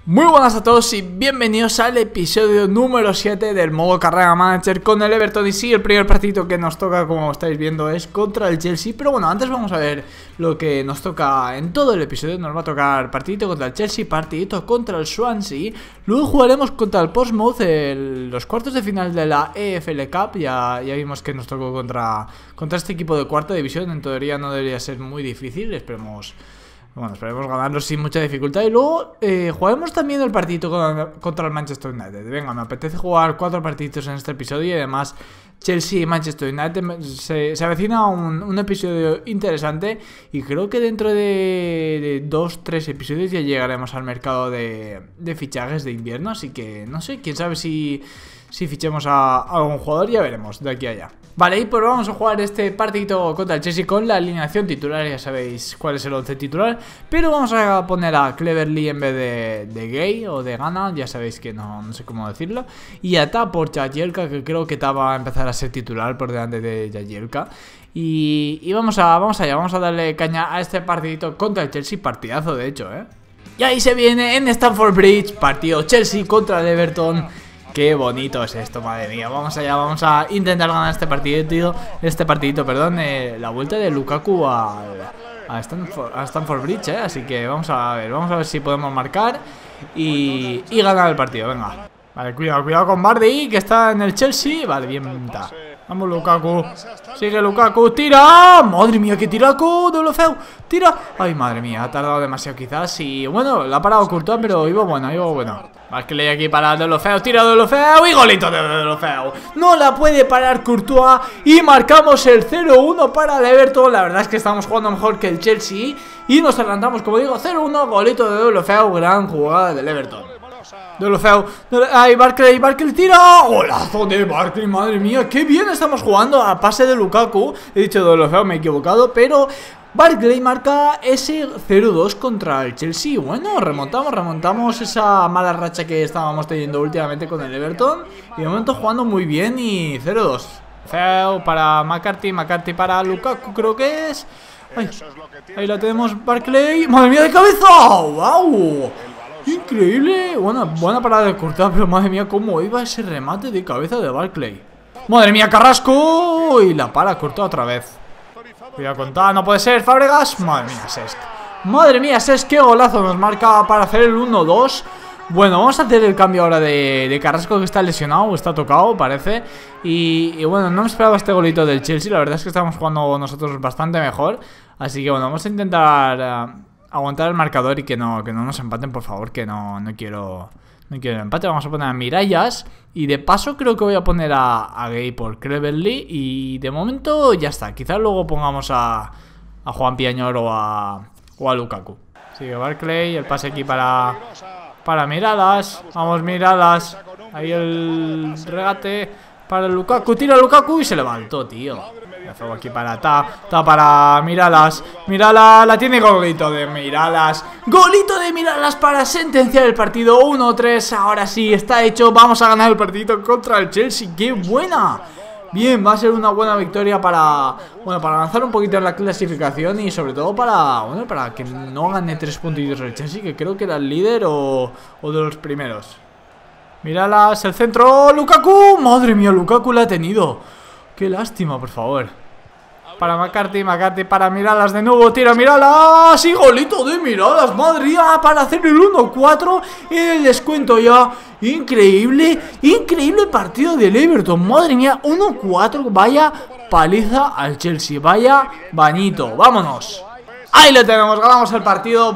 Muy buenas a todos y bienvenidos al episodio número 7 del modo carrera manager con el Everton. Y sí, el primer partido que nos toca, como estáis viendo, es contra el Chelsea. Pero bueno, antes vamos a ver lo que nos toca en todo el episodio. Nos va a tocar partidito contra el Chelsea, partidito contra el Swansea. Luego jugaremos contra el Portsmouth, los cuartos de final de la EFL Cup. Ya vimos que nos tocó contra este equipo de cuarta división. En teoría no debería ser muy difícil, esperemos ganarlo sin mucha dificultad. Y luego jugaremos también el partidito contra el Manchester United. Venga, me apetece jugar 4 partiditos en este episodio. Y además Chelsea y Manchester United se avecina un episodio interesante. Y creo que dentro de 2-3 episodios ya llegaremos al mercado de fichajes de invierno. Así que no sé, quién sabe si fichemos a algún jugador. Ya veremos de aquí a allá. Vale, y pues vamos a jugar este partidito contra el Chelsea con la alineación titular. Ya sabéis cuál es el 11 titular, pero vamos a poner a Cleverley en vez de Gay o de Gana. Ya sabéis que no sé cómo decirlo. Y a Ta por Jagielka, que creo que Ta va a empezar a ser titular por delante de Jagielka. Y vamos allá, vamos a darle caña a este partidito contra el Chelsea. Partidazo, de hecho, Y ahí se viene en Stamford Bridge, partido Chelsea contra el Everton. Qué bonito es esto, madre mía. Vamos allá, vamos a intentar ganar este partidito, la vuelta de Lukaku a Stamford Bridge, Así que vamos a ver si podemos marcar y ganar el partido, venga. Vale, cuidado con Vardy, que está en el Chelsea. Vale, bien está. Vamos, Lukaku. Sigue Lukaku, tira. Madre mía, que tiraco de lo feo. Tira. Ay, madre mía, ha tardado demasiado quizás. Y bueno, la ha parado Courtois, pero iba bueno. Barkley aquí para De lo feo, tira De lo feo y golito de lo feo. No la puede parar Courtois y marcamos el 0-1 para el Everton. La verdad es que estamos jugando mejor que el Chelsea y nos adelantamos, como digo, 0-1, golito de lo feo. Gran jugada del Everton. De lo feo. Ay, Barkley tira. Golazo de Barkley, madre mía, qué bien estamos jugando a pase de Lukaku. He dicho De lo feo, me he equivocado, pero Barkley marca ese 0-2 contra el Chelsea. Bueno, remontamos esa mala racha que estábamos teniendo últimamente con el Everton. Y de momento jugando muy bien y 0-2. Feo para McCarthy para Lukaku, creo que es. Ay, ahí la tenemos, Barkley. ¡Madre mía, de cabeza! ¡Wow! Increíble. Buena parada de Courtois, pero madre mía, cómo iba ese remate de cabeza de Barkley. Madre mía, Carrasco. Y la para Courtois otra vez. Cuidado con Ta, no puede ser, Fábregas. Madre mía, Cesc, qué golazo nos marca para hacer el 1-2. Bueno, vamos a hacer el cambio ahora de Carrasco, que está lesionado, o está tocado, parece. Y bueno, no me esperaba este golito del Chelsea. La verdad es que estamos jugando nosotros bastante mejor. Así que bueno, vamos a intentar aguantar el marcador y que no nos empaten, por favor. Que no quiero el empate. Vamos a poner a Mirallas. Y de paso creo que voy a poner a Gay por Cleverley. Y de momento ya está. Quizás luego pongamos a Juan Piañor o a Lukaku. Sigue Barkley, el pase aquí para Mirallas. Vamos, Mirallas. Ahí el regate para Lukaku. Tira Lukaku y se levantó, tío. Aquí para Ta para Mirallas. Mirallas la tiene, golito de Mirallas. Golito de Mirallas para sentenciar el partido. 1-3, ahora sí, está hecho. Vamos a ganar el partido contra el Chelsea. ¡Qué buena! Bien, va a ser una buena victoria para avanzar un poquito en la clasificación. Y sobre todo para que no gane 3 puntitos el Chelsea, que creo que era el líder o de los primeros. Mirallas, el centro, Lukaku. Madre mía, Lukaku la ha tenido. Qué lástima, por favor. Para McCarthy para Mirallas de nuevo. Tira Mirallas y golito de Mirallas. Madre mía, para hacer el 1-4 en el descuento ya. Increíble partido del Everton. Madre mía, 1-4. Vaya paliza al Chelsea. Vaya bañito. Vámonos. Ahí lo tenemos. Ganamos el partido.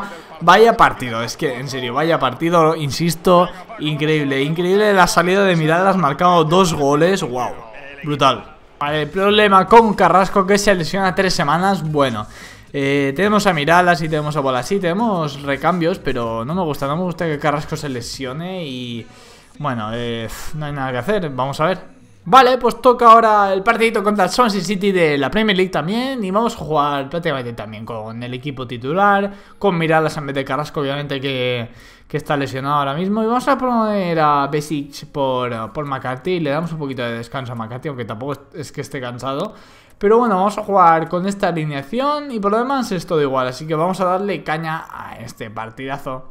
Vaya partido, es que en serio, vaya partido, insisto. Increíble la salida de Mirallas, marcado 2 goles. Wow, brutal. Vale, el problema con Carrasco, que se lesiona 3 semanas. Bueno, tenemos a Mirallas y tenemos a Bolasí, tenemos recambios, pero no me gusta que Carrasco se lesione. Y bueno, no hay nada que hacer, vamos a ver. Vale, pues toca ahora el partidito contra el Swansea City de la Premier League también. Y vamos a jugar prácticamente también con el equipo titular, con Mirallas en vez de Carrasco, obviamente que está lesionado ahora mismo. Y vamos a poner a Besic por McCarthy. Le damos un poquito de descanso a McCarthy, aunque tampoco es que esté cansado. Pero bueno, vamos a jugar con esta alineación y por lo demás es todo igual. Así que vamos a darle caña a este partidazo.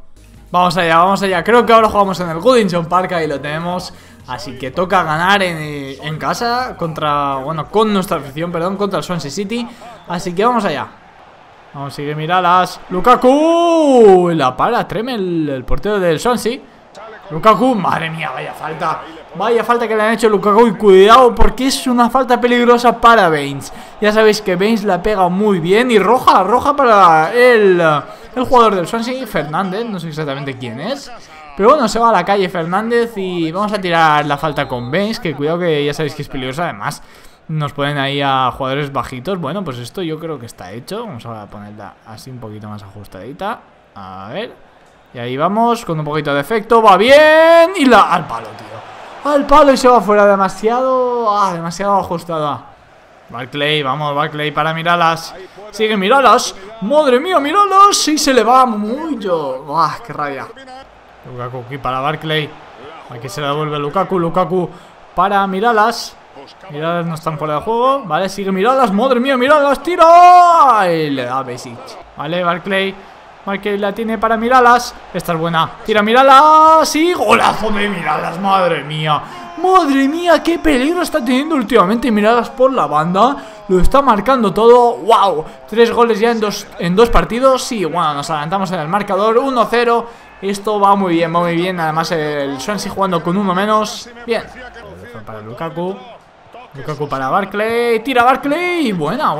Vamos allá, vamos allá. Creo que ahora jugamos en el Goodison Park, ahí lo tenemos. Así que toca ganar en casa contra, bueno, con nuestra afición, perdón, contra el Swansea City. Así que vamos allá. Vamos, sigue Miralas. Lukaku. La para Tremel, el portero del Swansea. Lukaku, madre mía, vaya falta. Vaya falta que le han hecho a Lukaku. Y cuidado porque es una falta peligrosa para Baines. Ya sabéis que Baines la pega muy bien. Y roja para el jugador del Swansea, Fernández. No sé exactamente quién es. Pero bueno, se va a la calle Fernández. Y vamos a tirar la falta con Baines. Que cuidado que ya sabéis que es peligrosa. Además nos ponen ahí a jugadores bajitos. Bueno, pues esto yo creo que está hecho. Vamos a ponerla así un poquito más ajustadita. A ver. Y ahí vamos, con un poquito de efecto. Va bien. Y al palo, tío. Al palo y se va fuera. Demasiado ajustada. Barkley, vamos, Barkley para Miralas. Sigue Miralas. Madre mía, Miralas. Y se le va mucho. Qué rabia. Lukaku aquí para Barkley. Aquí se la devuelve Lukaku. Lukaku para Miralas. Miralas no están fuera de juego. Vale, sigue Miralas. Madre mía, Miralas. Tira. Y le da Besic. Vale, Barkley. Barkley la tiene para Miralas. Esta es buena. Tira Miralas. Y golazo de Miralas. Madre mía. Madre mía, qué peligro está teniendo últimamente Miralas por la banda. Lo está marcando todo. ¡Wow! 3 goles ya en dos partidos. Y bueno, nos adelantamos en el marcador. 1-0. Esto va muy bien, va muy bien. Además el Swansea jugando con uno menos. Bien. Para Lukaku. Lukaku para Barkley. Tira Barkley. Buena.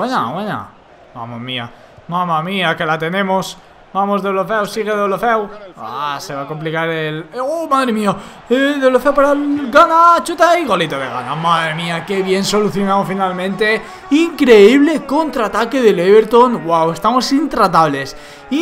Mamma mía, que la tenemos. Vamos, Deulofeu, sigue Deulofeu. Se va a complicar el... ¡Oh, madre mía! Deulofeu para el Gana, chuta y golito de Gana. Madre mía, qué bien solucionado finalmente. Increíble contraataque del Everton. ¡Wow! Estamos intratables.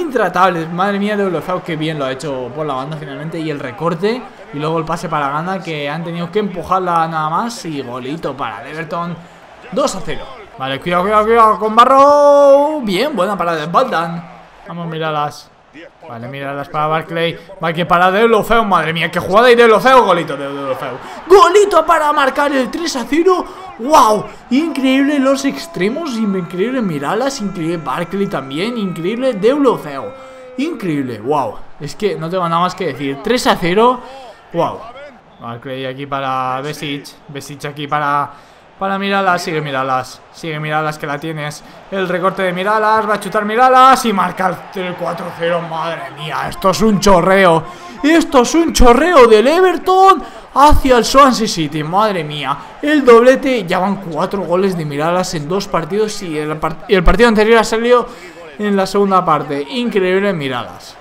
Madre mía, Deulofeu, qué bien lo ha hecho por la banda finalmente. Y el recorte. Y luego el pase para Gana, que han tenido que empujarla nada más. Y golito para el Everton. 2-0. Vale, cuidado con Barrow. Bien, buena parada de Baldan. Vamos, Miralas. Vale, Miralas para Barkley. Barkley para Deulofeu. Madre mía, qué jugada. Y Deulofeu, golito de Deulofeu. Golito para marcar el 3-0. ¡Wow! Increíble los extremos. Increíble Miralas. Increíble Barkley también. Increíble Deulofeu. Increíble. ¡Wow! Es que no tengo nada más que decir. 3-0. ¡Wow! Barkley aquí para Besic. Besic aquí para Miralas, sigue Miralas que la tienes. El recorte de Miralas, va a chutar Miralas y marca el 4-0. Madre mía, esto es un chorreo. Esto es un chorreo del Everton hacia el Swansea City. Madre mía, el doblete. Ya van 4 goles de Miralas en 2 partidos. Y el partido anterior ha salido en la segunda parte. Increíble Miralas.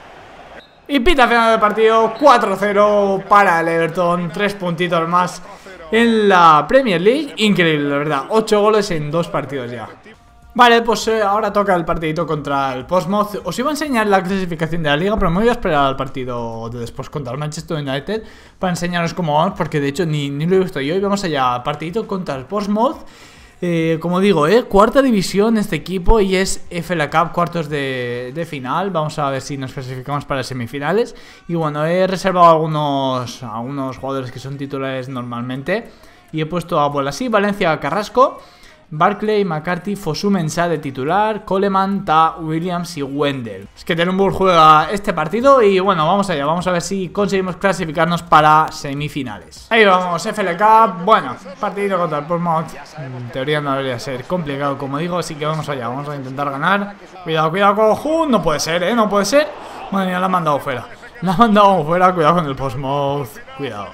Y pita final del partido, 4-0 para el Everton. 3 puntitos más en la Premier League. Increíble, la verdad. 8 goles en 2 partidos ya. Vale, pues ahora toca el partidito contra el Portsmouth. Os iba a enseñar la clasificación de la liga, pero me voy a esperar al partido de después contra el Manchester United para enseñaros cómo vamos, porque de hecho ni lo he visto yo. Y vamos allá, partidito contra el Portsmouth. Como digo, cuarta división este equipo y es FA Cup, cuartos de final. Vamos a ver si nos clasificamos para semifinales. Y bueno, he reservado a algunos jugadores que son titulares normalmente. Y he puesto a Bolasí, Valencia, Carrasco, Barkley, McCarthy, Fosu Mensah de titular, Coleman, Ta, Williams y Wendell. Es que Telenburg juega este partido y bueno, vamos allá, vamos a ver si conseguimos clasificarnos para semifinales. Ahí vamos, FA Cup, bueno, partidito contra el Portsmouth. En teoría no debería ser complicado, como digo, así que vamos allá, vamos a intentar ganar. Cuidado con no puede ser, no puede ser. Madre mía, la han mandado fuera. La han mandado fuera, cuidado con el Portsmouth, cuidado.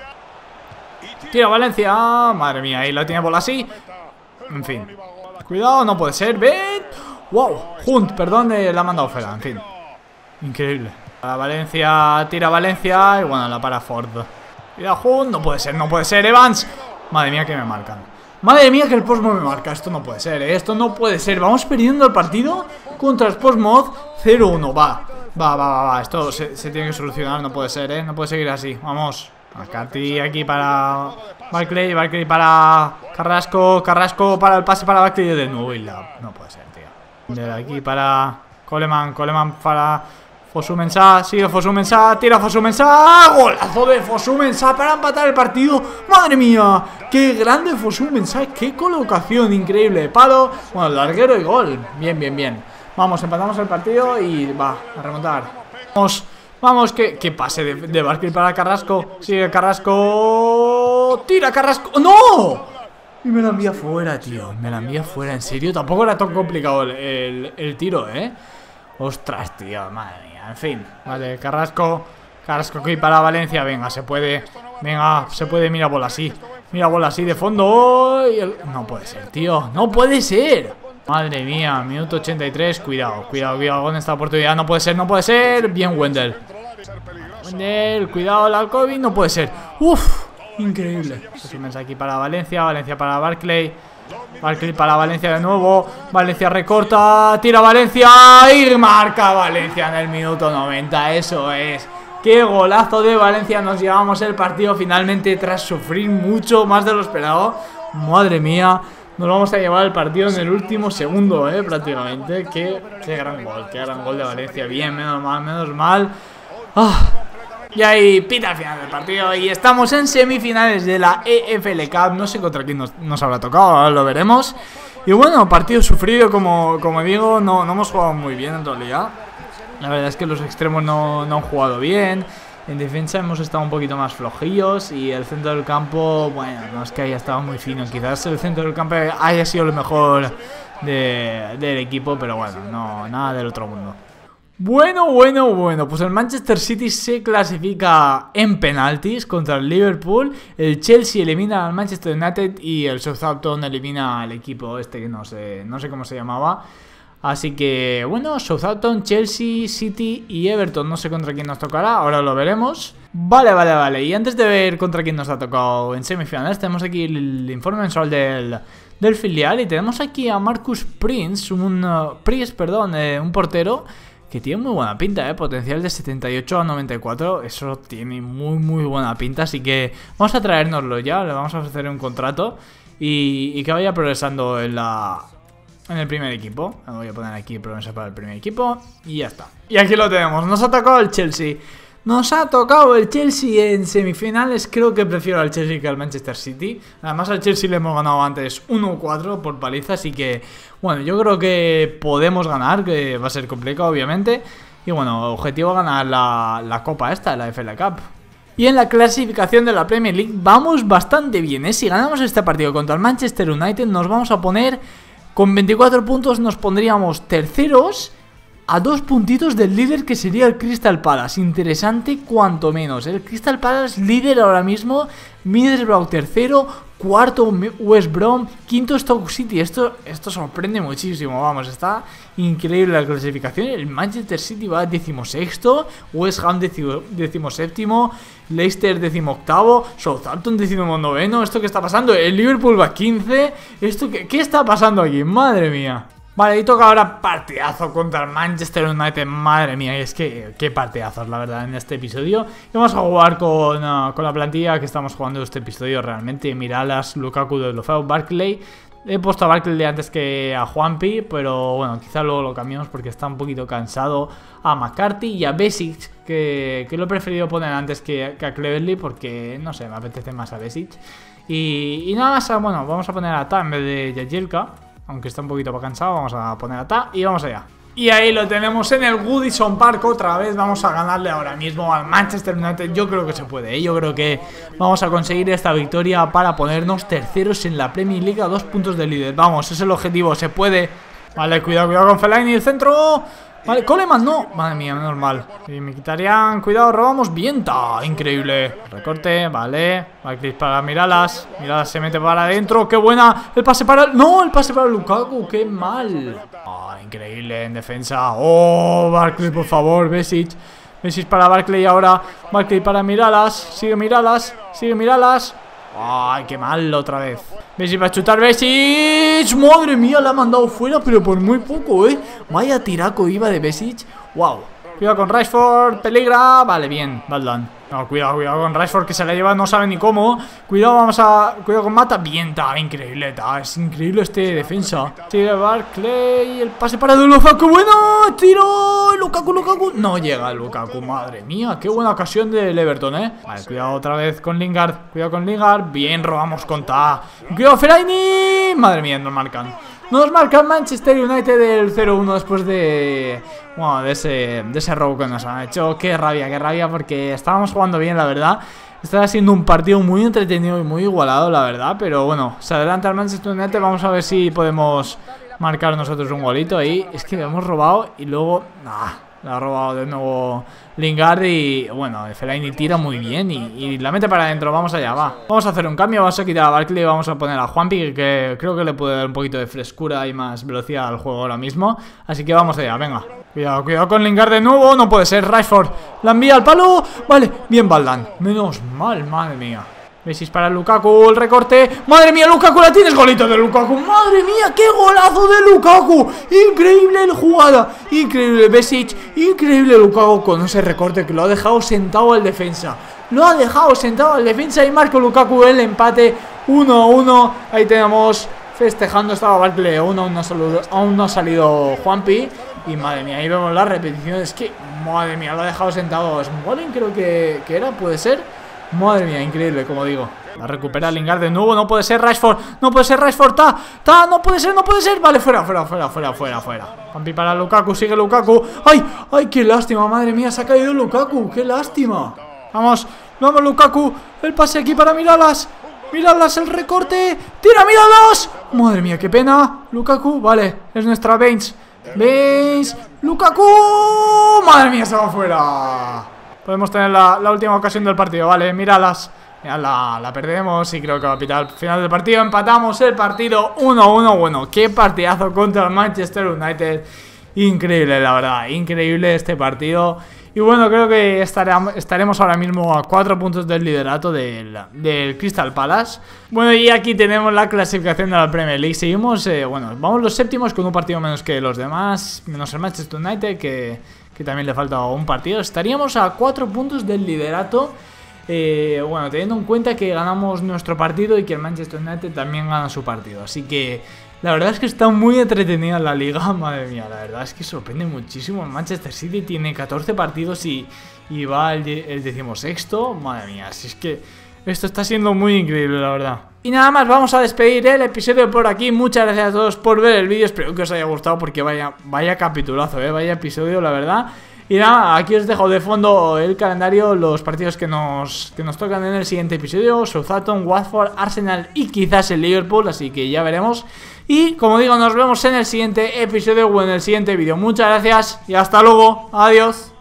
Tira Valencia, madre mía, ahí la tiene Bolasí. En fin, cuidado, no puede ser. ¡Ven! ¡Wow! Hunt, perdón, la ha mandado fuera. En fin, increíble. Para Valencia, tira Valencia. Y bueno, la para Ford. Cuidado, Hunt, no puede ser. Evans, madre mía, que me marcan. Madre mía, que el Portsmouth me marca. Esto no puede ser, esto no puede ser. Vamos perdiendo el partido contra el Portsmouth 0-1. Va. Esto se tiene que solucionar. No puede ser, no puede seguir así. Vamos. McCarthy aquí para Barkley, Barkley para Carrasco, Carrasco para el pase para Barkley de nuevo y no puede ser, tío. De aquí para Coleman, Coleman para Fosu Mensah, sigue Fosu Mensah, tira Fosu Mensah, golazo de Fosu Mensah para empatar el partido. Madre mía, qué grande Fosu Mensah, qué colocación increíble, palo, bueno, larguero y gol. Bien. Vamos, empatamos el partido y va a remontar. Vamos, que pase de Barkley para Carrasco. Sigue Carrasco. Tira Carrasco. ¡No! Y me la envía fuera, tío. Me la envía fuera, en serio. Tampoco era tan complicado el tiro, Ostras, tío, madre mía. En fin, vale, Carrasco. Carrasco que para Valencia. Venga, se puede. Venga, se puede. Mira bola así. Mira bola así de fondo. No puede ser, tío. No puede ser. Madre mía, minuto 83. Cuidado, cuidado, cuidado con esta oportunidad. No puede ser, no puede ser. Bien, Wendell. Wendell, cuidado, el Alcobi. No puede ser. Uf, increíble. Pues aquí para Valencia. Valencia para Barkley. Barkley para Valencia de nuevo. Valencia recorta. Tira Valencia. Y marca Valencia en el minuto 90. Eso es. Qué golazo de Valencia. Nos llevamos el partido finalmente tras sufrir mucho más de lo esperado. Madre mía. Nos vamos a llevar el partido en el último segundo, prácticamente. Qué gran gol de Valencia. Bien, menos mal. Y ahí pita el final del partido. Y estamos en semifinales de la EFL Cup. No sé contra quién nos habrá tocado, ahora lo veremos. Y bueno, partido sufrido, como digo. No hemos jugado muy bien en realidad. La verdad es que los extremos no han jugado bien. En defensa hemos estado un poquito más flojillos. Y el centro del campo, bueno, no es que haya estado muy fino. Quizás el centro del campo haya sido lo mejor del equipo, pero bueno, no, nada del otro mundo. Bueno, pues el Manchester City se clasifica en penaltis contra el Liverpool. El Chelsea elimina al Manchester United y el Southampton elimina al equipo este que no sé cómo se llamaba. Así que, bueno, Southampton, Chelsea, City y Everton. No sé contra quién nos tocará, ahora lo veremos. Vale. Y antes de ver contra quién nos ha tocado en semifinales, tenemos aquí el informe mensual del filial. Y tenemos aquí a Marcus Prince, un portero que tiene muy buena pinta, potencial de 78 a 94. Eso tiene muy buena pinta. Así que vamos a traérnoslo ya, le vamos a ofrecer un contrato y que vaya progresando en el primer equipo. Me voy a poner aquí promesa para el primer equipo y ya está. Y aquí lo tenemos, nos ha tocado el Chelsea. En semifinales. Creo que prefiero al Chelsea que al Manchester City. Además al Chelsea le hemos ganado antes 1-4 por paliza. Así que, bueno, yo creo que podemos ganar. Que va a ser complicado, obviamente. Y bueno, objetivo ganar la copa esta, la FA Cup. Y en la clasificación de la Premier League vamos bastante bien, Si ganamos este partido contra el Manchester United, nos vamos a poner con 24 puntos. Nos pondríamos terceros a 2 puntitos del líder, que sería el Crystal Palace. Interesante cuanto menos. El Crystal Palace líder ahora mismo. Middlesbrough tercero. Cuarto West Brom. Quinto Stoke City. Esto sorprende muchísimo. Vamos, está increíble la clasificación. El Manchester City va 16º. West Ham 17º. Leicester 18º. Southampton 19º. ¿Esto qué está pasando? El Liverpool va 15. ¿Qué está pasando aquí? Madre mía. Vale, y toca ahora partidazo contra el Manchester United. Madre mía, es que qué partidazos, la verdad, en este episodio. Y vamos a jugar con la plantilla que estamos jugando este episodio realmente. Miralas, Lukaku, Deulofeu, Barkley. He puesto a Barkley antes que a Juanpi, pero bueno, quizá luego lo cambiamos porque está un poquito cansado. A McCarthy y a Besic, que lo he preferido poner antes que a Cleverley, porque no sé, me apetece más a Besic. Y nada más, bueno, vamos a poner a Ta en vez de Jagielka. Aunque está un poquito cansado, vamos a poner a Ta y vamos allá. Y ahí lo tenemos en el Goodison Park otra vez. Vamos a ganarle ahora mismo al Manchester United. Yo creo que se puede, Yo creo que vamos a conseguir esta victoria para ponernos terceros en la Premier League a 2 puntos de líder. Vamos, ese es el objetivo, se puede. Vale, cuidado con Fellaini, el centro. Vale, Coleman no. Madre mía, menos mal. Y me quitarían. Cuidado, robamos. Bien, increíble. Recorte, vale. Barkley para Miralas. Miralas se mete para adentro. ¡Qué buena! El pase para. ¡No! El pase para Lukaku. ¡Qué mal! Increíble en defensa. ¡Oh! Barkley, por favor. Besic para Barkley ahora. Barkley para Miralas. Sigue Miralas. ¡Ay, qué mal otra vez! Besic va a chutar, Besic. ¡Madre mía! La ha mandado fuera, pero por muy poco, Vaya tiraco iba de Besic. ¡Wow! Cuidado con Rashford, peligra. Vale, bien, Baldan. No, cuidado con Rashford, que se la lleva, no sabe ni cómo. Cuidado con Mata. Bien, increíble, es increíble este defensa. Sigue Barkley, el pase para Deulofeu. ¡Qué bueno! ¡Tiro! Lukaku. No llega Lukaku, madre mía. Qué buena ocasión del Everton, Vale, cuidado otra vez con Lingard. Bien, robamos con Ta. Cuidado, Fellaini. Madre mía, nos marcan. Nos marca el Manchester United del 0-1 después de... Bueno, de ese robo que nos han hecho. Qué rabia, porque estábamos jugando bien, la verdad. Está siendo un partido muy entretenido y muy igualado, la verdad. Pero bueno, se adelanta el Manchester United. Vamos a ver si podemos marcar nosotros un golito ahí. Es que hemos robado y luego... la ha robado de nuevo Lingard y bueno, Fellaini tira muy bien y la mete para adentro. Vamos allá, va. Vamos a hacer un cambio, vamos a quitar a Barkley y vamos a poner a Juanpi, que creo que le puede dar un poquito de frescura y más velocidad al juego ahora mismo. Así que vamos allá, venga. Cuidado con Lingard de nuevo, no puede ser. Rashford la envía al palo. Vale, bien Valdán. Menos mal, madre mía. Messi para Lukaku, el recorte. ¡Madre mía, Lukaku, la tienes! ¡Golito de Lukaku! ¡Madre mía, qué golazo de Lukaku! ¡Increíble la jugada! ¡Increíble Besic! ¡Increíble Lukaku con ese recorte que lo ha dejado sentado al defensa! Lo ha dejado sentado al defensa y marca Lukaku el empate 1-1. Ahí tenemos festejando, estaba Barkley. Aún no ha salido Juanpi. Y madre mía, ahí vemos las repeticiones. Que, madre mía, lo ha dejado sentado. Smalling creo que era, puede ser. Madre mía, increíble, como digo. La recupera Lingard de nuevo, no puede ser Rashford. No puede ser Rashford, no puede ser. Vale, fuera. Juanpi para Lukaku, sigue Lukaku. ¡Ay, qué lástima, madre mía, se ha caído Lukaku! ¡Qué lástima! Vamos Lukaku, el pase aquí para Miralas, el recorte. ¡Tira, Miralas! Madre mía, qué pena. Lukaku, vale, es nuestra Baines. Lukaku. Madre mía, se va fuera. Podemos tener la última ocasión del partido, vale, míralas. Ya la perdemos y creo que va a pitar al final del partido. Empatamos el partido 1-1. Bueno, qué partidazo contra el Manchester United. Increíble, la verdad, increíble este partido. Y bueno, creo que estaremos ahora mismo a 4 puntos del liderato del Crystal Palace. Bueno, y aquí tenemos la clasificación de la Premier League. Seguimos, bueno, vamos los séptimos con un partido menos que los demás, menos el Manchester United, que también le falta un partido. Estaríamos a 4 puntos del liderato. Bueno, teniendo en cuenta que ganamos nuestro partido y que el Manchester United también gana su partido. Así que la verdad es que está muy entretenida la liga. Madre mía, la verdad es que sorprende muchísimo. El Manchester City tiene 14 partidos y va el 16º. Madre mía, si es que esto está siendo muy increíble, la verdad. Y nada más, vamos a despedir el episodio por aquí. Muchas gracias a todos por ver el vídeo. Espero que os haya gustado porque vaya capitulazo, vaya episodio, la verdad. Y nada, aquí os dejo de fondo el calendario, los partidos que nos tocan en el siguiente episodio: Southampton, Watford, Arsenal y quizás el Liverpool, así que ya veremos. Y como digo, nos vemos en el siguiente episodio o en el siguiente vídeo. Muchas gracias y hasta luego, adiós.